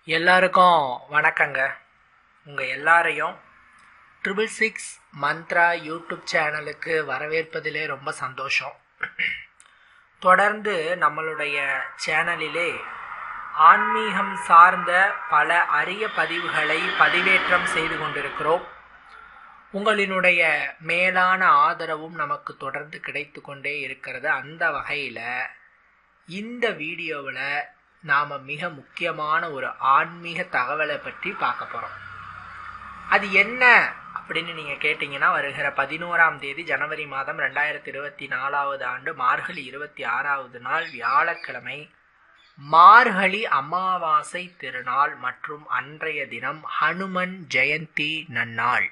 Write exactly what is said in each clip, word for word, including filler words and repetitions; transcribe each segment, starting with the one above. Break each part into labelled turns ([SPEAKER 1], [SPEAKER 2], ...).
[SPEAKER 1] எல்லாருக்கும் வணக்கங்க. உங்கள் எல்லாரையும் ட்ரிபிள் சிக்ஸ் மந்த்ரா யூடியூப் சேனலுக்கு வரவேற்பதிலே ரொம்ப சந்தோஷம். தொடர்ந்து நம்மளுடைய சேனலிலே ஆன்மீகம் சார்ந்த பல அரிய பதிவுகளை பதிவேற்றம் செய்து கொண்டிருக்கிறோம். உங்களினுடைய மேலான ஆதரவும் நமக்கு தொடர்ந்து கிடைத்து கொண்டே இருக்கிறது. அந்த வகையில் இந்த வீடியோவில் நாம் மிக முக்கியமான ஒரு ஆன்மீக தகவலை பற்றி பார்க்க போகிறோம். அது என்ன அப்படின்னு நீங்கள் கேட்டிங்கன்னா, வருகிற பதினோராம் தேதி ஜனவரி மாதம் ரெண்டாயிரத்தி இருபத்தி நாலாவது ஆண்டு மார்கழி இருபத்தி ஆறாவது நாள் வியாழக்கிழமை மார்கழி அமாவாசை திருநாள் மற்றும் அன்றைய தினம் ஹனுமன் ஜெயந்தி நன்னாள்.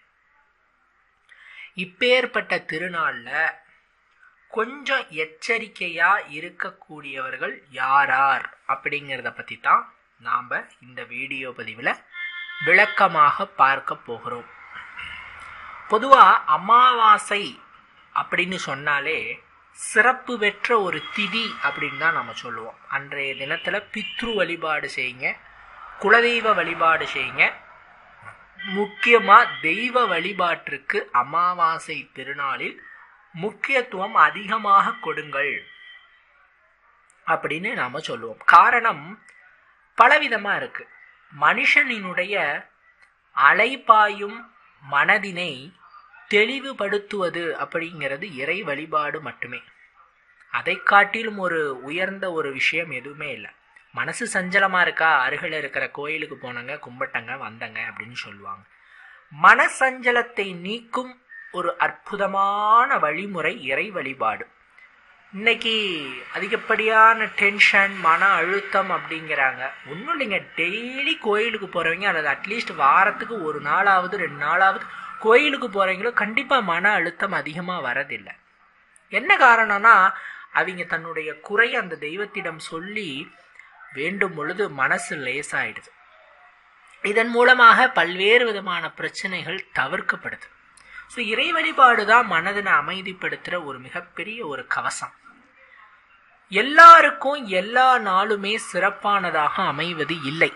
[SPEAKER 1] இப்பேற்பட்ட திருநாளில் கொஞ்சம் எச்சரிக்கையா இருக்கக்கூடியவர்கள் யாரார் அப்படிங்கிறத பற்றி தான் நாம் இந்த வீடியோ பதிவில் விளக்கமாக பார்க்க போகிறோம். பொதுவாக அமாவாசை அப்படின்னு சொன்னாலே சிறப்பு பெற்ற ஒரு திதி அப்படின்னு தான் நம்ம சொல்லுவோம். அன்றைய தினத்தில் பித்ரு வழிபாடு செய்யுங்க, குலதெய்வ வழிபாடு செய்யுங்க. முக்கியமாக தெய்வ வழிபாட்டிற்கு அமாவாசை திருநாளில் முக்கியத்துவம் அதிகமாக கொடுங்கள் அப்படின்னு நாம சொல்லுவோம். காரணம் பலவிதமா இருக்கு. மனுஷனினுடைய அலைபாயும் மனதினை தெளிவுபடுத்துவது அப்படிங்கிறது இறை வழிபாடு மட்டுமே. அதை காட்டிலும் ஒரு உயர்ந்த ஒரு விஷயம் எதுவுமே இல்லை. மனசு சஞ்சலமா இருக்கா, அருகில் இருக்கிற கோயிலுக்கு போனங்க, கும்பிட்டங்க, வந்தங்க அப்படின்னு சொல்லுவாங்க. மனசஞ்சலத்தை நீக்கும் ஒரு அற்புதமான வழிமுறை இறை வழிபாடு. இன்னைக்கு அதிகப்படியான டென்ஷன், மன அழுத்தம் அப்படிங்கிறாங்க. ஒன்றும் இல்லைங்க, டெய்லி கோயிலுக்கு போகிறவங்க அல்லது அட்லீஸ்ட் வாரத்துக்கு ஒரு நாளாவது ரெண்டு நாளாவது கோயிலுக்கு போகிறவங்களோ கண்டிப்பாக மன அழுத்தம் அதிகமாக வரதில்லை. என்ன காரணம்னா, அவங்க தன்னுடைய குறை அந்த தெய்வத்திடம் சொல்லி வேண்டும் பொழுது மனசு லேசாயிடுது. இதன் மூலமாக பல்வேறு விதமான பிரச்சனைகள் தவிர்க்கப்படுது. ஸோ இறை வழிபாடு தான் மனதினை அமைதிப்படுத்துகிற ஒரு மிகப்பெரிய ஒரு கவசம். எல்லாருக்கும் எல்லா நாளுமே சிறப்பானதாக அமைவது இல்லை.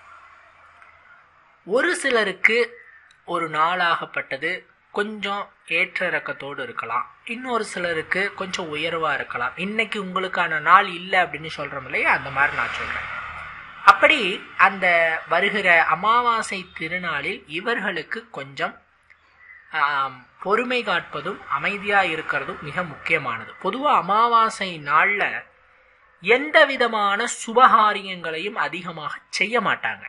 [SPEAKER 1] ஒரு சிலருக்கு ஒரு நாளாகப்பட்டது கொஞ்சம் ஏற்ற இறக்கத்தோடு இருக்கலாம், இன்னொரு சிலருக்கு கொஞ்சம் உயர்வாக இருக்கலாம். இன்னைக்கு உங்களுக்கான நாள் இல்லை அப்படின்னு சொல்கிறோம் இல்லையா, அந்த மாதிரி நான் சொல்கிறேன். அப்படி அந்த வருகிற அமாவாசை திருநாளில் இவர்களுக்கு கொஞ்சம் பொறுமை காட்பதும் அமைதியாக இருக்கிறதும் மிக முக்கியமானது. பொதுவாக அமாவாசை நாளில் எந்த விதமான சுபகாரியங்களையும் அதிகமாக செய்ய மாட்டாங்க.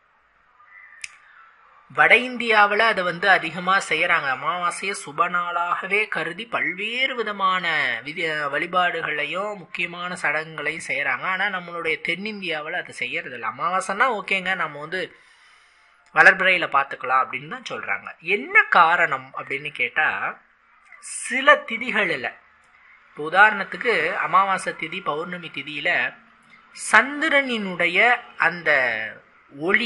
[SPEAKER 1] வட இந்தியாவில் அதை வந்து அதிகமாக செய்கிறாங்க. அமாவாசையை சுப நாளாகவே கருதி பல்வேறு விதமான விதி வழிபாடுகளையும் முக்கியமான சடங்குகளையும் செய்கிறாங்க. ஆனால் நம்மளுடைய தென்னிந்தியாவில் அதை செய்யறதில்லை. அமாவாசைன்னா ஓகேங்க, நம்ம வந்து வளர்பிறையில் பார்த்துக்கலாம் அப்படின்னு தான் சொல்கிறாங்க. என்ன காரணம் அப்படின்னு கேட்டால், சில திதிகளில், இப்போ உதாரணத்துக்கு அமாவாசை திதி, பௌர்ணமி திதியில் சந்திரனினுடைய அந்த ஒளி,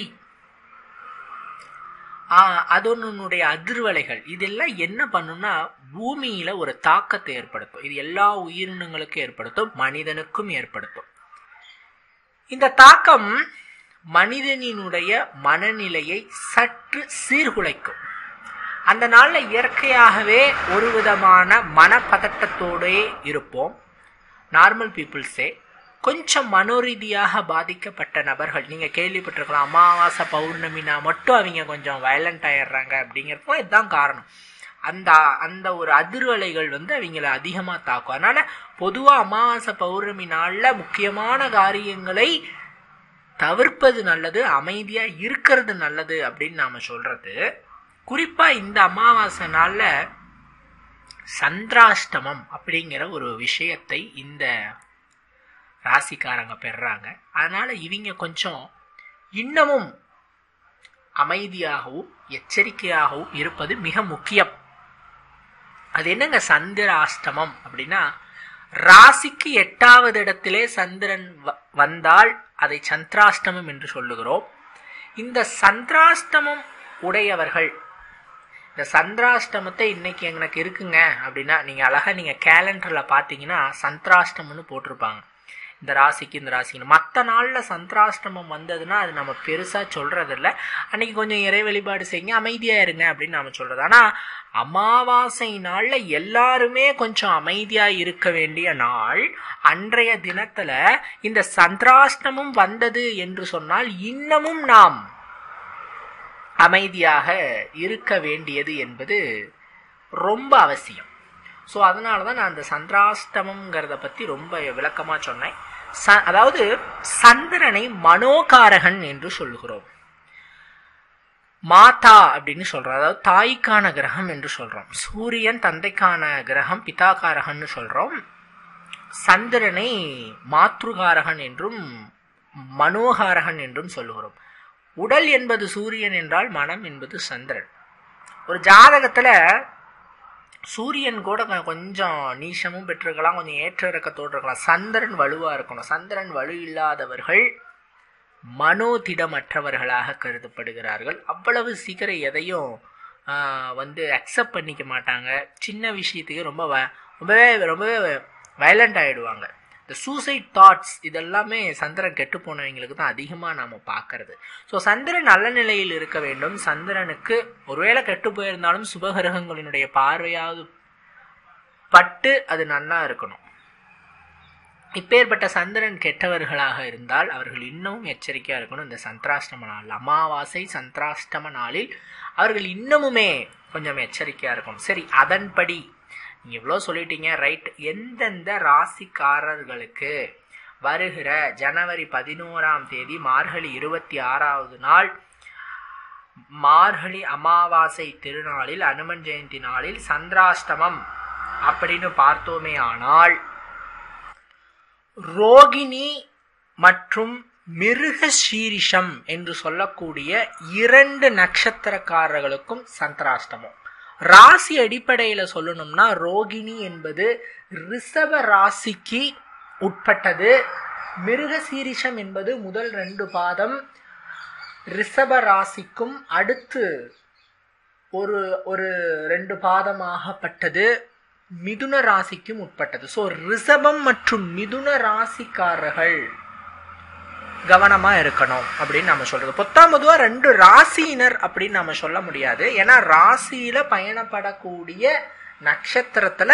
[SPEAKER 1] அதனுடைய அதிர்வலைகள் இதெல்லாம் என்ன பண்ணும்னா பூமியில் ஒரு தாக்கத்தை ஏற்படுத்தும். இது எல்லா உயிரினங்களுக்கும் ஏற்படுத்தும், மனிதனுக்கும் ஏற்படுத்தும். இந்த தாக்கம் மனிதனினுடைய மனநிலையை சற்று சீர்குலைக்கும். அந்த நாளில் இயற்கையாகவே ஒரு விதமான மனப்பதட்டத்தோடே இருப்போம். நார்மல் பீப்புள்ஸே கொஞ்சம் மனோரீதியாக பாதிக்கப்பட்ட நபர்கள், நீங்கள் கேள்விப்பட்டிருக்கலாம், அமாவாசை பௌர்ணமினா மட்டும் அவங்க கொஞ்சம் வயலண்ட் ஆயிடுறாங்க அப்படிங்கிறப்போ இதுதான் காரணம். அந்த அந்த ஒரு அதிர்வலைகள் வந்து அவங்கள அதிகமாக தாக்கும். அதனால் பொதுவாக அமாவாசை பௌர்ணமி நாளில் முக்கியமான காரியங்களை தவிர்ப்பது நல்லது, அமைதியாக இருக்கிறது நல்லது அப்படின்னு நாம் சொல்கிறது. குறிப்பாக இந்த அமாவாசை நாளில் சந்திராஷ்டமம் அப்படிங்கிற ஒரு விஷயத்தை இந்த ராசிக்காரங்க பெறுறாங்க. அதனால் இவங்க கொஞ்சம் இன்னமும் அமைதியாகவும் எச்சரிக்கையாகவும் இருப்பது மிக முக்கியம். அது என்னங்க சந்திராஷ்டமம் அப்படின்னா, ராசிக்கு எட்டாவது இடத்திலே சந்திரன் வந்தால் அதை சந்திராஷ்டமம் என்று சொல்லுகிறோம். இந்த சந்திராஷ்டமம் உடையவர்கள், இந்த சந்திராஷ்டமத்தை இன்னைக்கு எனக்கு இருக்குங்க அப்படின்னா, நீங்கள் அழகாக நீங்கள் கேலண்டரில் பார்த்தீங்கன்னா சந்திராஷ்டமம்னு போட்டிருப்பாங்க. இந்த ராசிக்கு இந்த ராசிக்கு. மற்ற நாளில் சந்திராஷ்டமம் வந்ததுன்னா அது நம்ம பெருசாக சொல்கிறதில்ல. அன்றைக்கி கொஞ்சம் இறை வழிபாடு செய்யுங்க, அமைதியாக இருங்க அப்படின்னு நம்ம சொல்கிறது. ஆனால் அமாவாசை நாளில் எல்லாருமே கொஞ்சம் அமைதியாக இருக்க வேண்டிய நாள். அன்றைய தினத்தில் இந்த சந்திராஷ்டமம் வந்தது என்று சொன்னால் இன்னமும் நாம் அமைதியாக இருக்க வேண்டியது என்பது ரொம்ப அவசியம். ஸோ அதனால தான் நான் அந்த சந்திராஷ்டமங்கிறத பற்றி ரொம்ப விளக்கமாக சொன்னேன். ச அதாவது சந்திரனை மனோகாரகன் என்று சொல்கிறோம். மாதா அப்படின்னு சொல்கிறோம், அதாவது தாய்க்கான கிரகம் என்று சொல்கிறோம். சூரியன் தந்தைக்கான கிரகம், பிதாகாரகன்னு சொல்கிறோம். சந்திரனை மாத்ருகாரகன் என்றும் மனோகாரகன் என்றும் சொல்லுகிறோம். உடல் என்பது சூரியன் என்றால் மனம் என்பது சந்திரன். ஒரு ஜாதகத்தில் சூரியன் கூட கொஞ்சம் நீசமும் பெற்றிருக்கலாம், கொஞ்சம் ஏற்ற இறக்கத்தோடு இருக்கலாம். சந்திரன் வலுவாக இருக்கணும். சந்திரன் வலு இல்லாதவர்கள் மனோதிடமற்றவர்களாக கருதப்படுகிறார்கள். அவ்வளவு சீக்கிரம் எதையும் வந்து அக்செப்ட் பண்ணிக்க மாட்டாங்க. சின்ன விஷயத்துக்கு ரொம்ப ரொம்பவே ரொம்பவே வயலண்ட் ஆகிடுவாங்க. இந்த சூசைட் தாட்ஸ் இதெல்லாமே சந்திரன் கெட்டு போனவங்களுக்கு தான் அதிகமாக நாம் பார்க்கறது. ஸோ சந்திரன் நல்ல நிலையில் இருக்க வேண்டும். சந்திரனுக்கு ஒருவேளை கெட்டு போயிருந்தாலும் சுபகிரகங்களினுடைய பார்வையாவது பட்டு அது நல்லா இருக்கணும். இப்பேற்பட்ட சந்திரன் கெட்டவர்களாக இருந்தால் அவர்கள் இன்னமும் எச்சரிக்கையாக இருக்கணும். இந்த சந்திராஷ்டம நாளில், அமாவாசை சந்திராஷ்டம நாளில் அவர்கள் இன்னமுமே கொஞ்சம் எச்சரிக்கையாக இருக்கணும். சரி, அதன்படி நீங்கள் இவ்வளோ சொல்லிட்டீங்க, ரைட். எந்தெந்த ராசிக்காரர்களுக்கு வருகிற ஜனவரி பதினோராம் தேதி மார்கழி இருபத்தி ஆறாவது நாள் மார்கழி அமாவாசை திருநாளில் அனுமன் ஜெயந்தி நாளில் சந்திராஷ்டமம் அப்படின்னு பார்த்தோமே ஆனால், ரோகிணி மற்றும் மிருக சீரிஷம் என்று சொல்லக்கூடிய இரண்டு நட்சத்திரக்காரர்களுக்கும் சந்திராஷ்டமம். ராசி அடிப்படையில் சொல்லணும்னா ரோகிணி என்பது ரிஷப ராசிக்கு உட்பட்டது. மிருக சீரிஷம் என்பது முதல் ரெண்டு பாதம் ரிஷப ராசிக்கும் அடுத்து ஒரு ஒரு ரெண்டு பாதமாகப்பட்டது மிதுன ராசிக்கும் உட்பட்டது. ஸோ ரிஷபம் மற்றும் மிதுன ராசிக்காரர்கள் கவனமா இருக்கணும் அப்படின்னு நம்ம சொல்றது. பொத்தாம் பொதுவா ரெண்டு ராசியினர் அப்படின்னு நம்ம சொல்ல முடியாது. ஏன்னா ராசியில பயணப்படக்கூடிய நட்சத்திரத்துல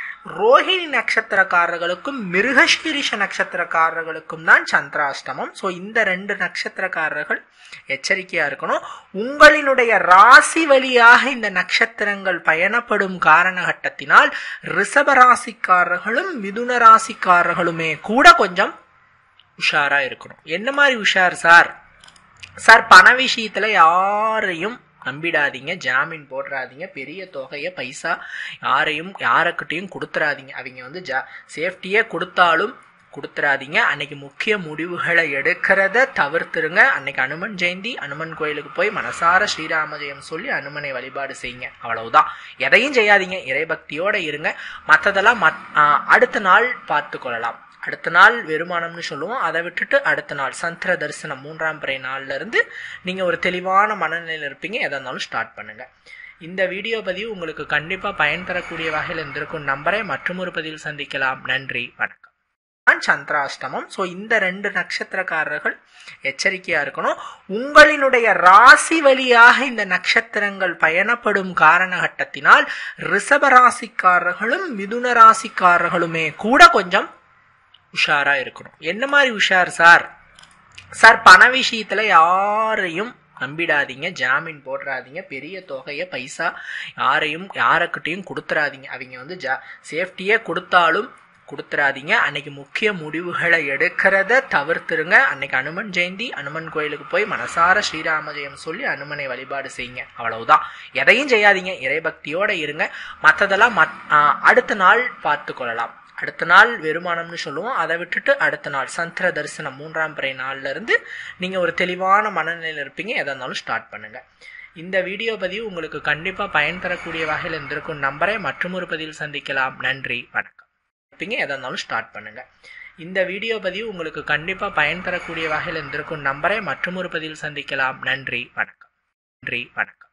[SPEAKER 1] ரோஹிணி நட்சத்திரக்காரர்களுக்கும் மிருகசீரிஷ நட்சத்திரக்காரர்களுக்கும் தான் சந்திராஷ்டமம். ஸோ இந்த ரெண்டு நட்சத்திரக்காரர்கள் எச்சரிக்கையா இருக்கணும். உங்களினுடைய ராசி வழியாக இந்த நட்சத்திரங்கள் பயணப்படும் காரணகட்டத்தினால் ரிஷப ராசிக்காரர்களும் மிதுன ராசிக்காரர்களுமே கூட கொஞ்சம் உஷாரா இருக்கணும். என்ன மாதிரி உஷார் சார்? சார் பண விஷயத்துல யாரையும் நம்பிடாதீங்க, ஜாமீன் போடுறாதீங்க, பெரிய தொகையை பைசா யாரையும் யாருக்கிட்டையும் கொடுத்துறாதீங்க. அவங்க வந்து ஜா சேஃப்டியே கொடுத்தாலும் கொடுத்துறாதீங்க. அன்னைக்கு முக்கிய முடிவுகளை எடுக்கிறத தவிர்த்துருங்க. அன்னைக்கு அனுமன் ஜெயந்தி, அனுமன் கோயிலுக்கு போய் மனசார ஸ்ரீராம ஜெயம் சொல்லி அனுமனை வழிபாடு செய்யுங்க. அவ்வளவுதான். எதையும் செய்யாதீங்க, இறைபக்தியோட இருங்க. மற்றதெல்லாம் அடுத்த நாள் பார்த்து கொள்ளலாம். அடுத்த நாள் வெறுமானம்னு சொல்லுவோம். அதை விட்டுட்டு அடுத்த நாள் சந்திர தரிசனம் மூன்றாம் பிறை நாள்ல இருந்து நீங்க ஒரு தெளிவான மனநிலையில் இருப்பீங்க. எதா இருந்தாலும் ஸ்டார்ட் பண்ணுங்க. இந்த வீடியோ பதிவு உங்களுக்கு கண்டிப்பா பயன் தரக்கூடிய வகையில் இருந்திருக்கும் நம்பரை மற்றும் ஒரு பதிவில் சந்திக்கலாம். நன்றி, வணக்கம். சந்திராஷ்டமம். ஸோ இந்த ரெண்டு நட்சத்திரக்காரர்கள் எச்சரிக்கையா இருக்கணும். உங்களினுடைய ராசி வழியாக இந்த நட்சத்திரங்கள் பயணப்படும் காரணகட்டத்தினால் ரிஷப ராசிக்காரர்களும் மிதுன ராசிக்காரர்களுமே கூட கொஞ்சம் உஷாரா இருக்கணும். என்ன மாதிரி உஷார் சார்? சார் பண விஷயத்துல யாரையும் நம்பிடாதீங்க, ஜாமீன் போடுறாதீங்க, பெரிய தொகையை பைசா யாரையும் யாருக்கிட்டையும் கொடுத்துறாதீங்க. அவங்க வந்து ஜா சேஃப்டியே கொடுத்தாலும் கொடுத்துறாதீங்க. அன்னைக்கு முக்கிய முடிவுகளை எடுக்கிறத தவிர்த்துருங்க. அன்னைக்கு அனுமன் ஜெயந்தி, அனுமன் கோயிலுக்கு போய் மனசார ஸ்ரீராம ஜெயம் சொல்லி அனுமனை வழிபாடு செய்யுங்க. அவ்வளவுதான். எதையும் செய்யாதீங்க, இறைபக்தியோட இருங்க. மற்றதெல்லாம் அடுத்த நாள் பார்த்து கொள்ளலாம். அடுத்த நாள் வெறுமானம்னு சொல்லுவோம். அதை விட்டுட்டு அடுத்த நாள் சந்திர தரிசனம் மூன்றாம் பிறை நாள்ல இருந்து நீங்க ஒரு தெளிவான மனநிலையில் இருப்பீங்க. எதா இருந்தாலும் ஸ்டார்ட் பண்ணுங்க. இந்த வீடியோ பதிவு உங்களுக்கு கண்டிப்பா பயன் தரக்கூடிய வகையில் இருந்திருக்கும் நம்பரை மற்றும் ஒரு பதிவில் சந்திக்கலாம். நன்றி, வணக்கம். இருப்பீங்க. எதா இருந்தாலும் ஸ்டார்ட் பண்ணுங்க. இந்த வீடியோ பதிவு உங்களுக்கு கண்டிப்பா பயன் தரக்கூடிய வகையில் இருந்திருக்கும் நம்பரை மற்றும் ஒரு பதிவில் சந்திக்கலாம். நன்றி, வணக்கம். நன்றி, வணக்கம்.